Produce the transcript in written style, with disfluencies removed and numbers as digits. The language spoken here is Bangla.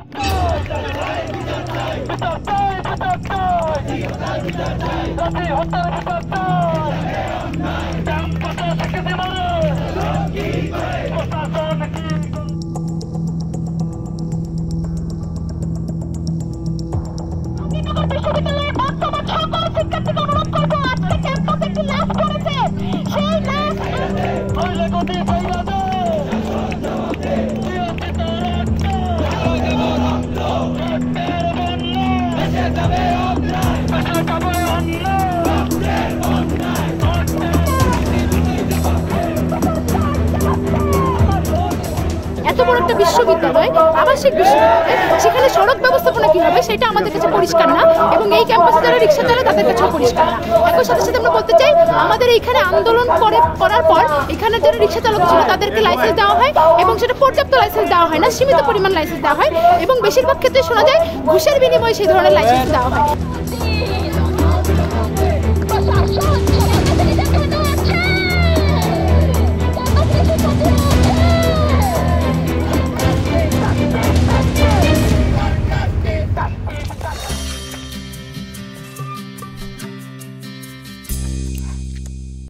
এত বড় একটা বিশ্ববিদ্যালয়, আবাসিক বিশ্ববিদ্যালয়, সেখানে সড়ক ব্যবস্থাপনা কি হবে সেটা আমাদের কাছে পরিষ্কার না, এবং এই ক্যাম্পাসে যারা রিক্সা চালায় তাদের কাছেও পরিষ্কার না। একই সাথে সাথে আমরা বলতে চাই, আমাদের এইখানে আন্দোলন করার পর এখানে যারা রিক্সা চালক ছিল তাদেরকে লাইসেন্স দেওয়া হয়, এবং সেটা পর্যাপ্ত লাইসেন্স দেওয়া হয় না, সীমিত পরিমাণ লাইসেন্স দেওয়া হয়, এবং বেশিরভাগ ক্ষেত্রে শোনা যায় ঘুষের বিনিময়ে সেই ধরনের লাইসেন্স দেওয়া হয়।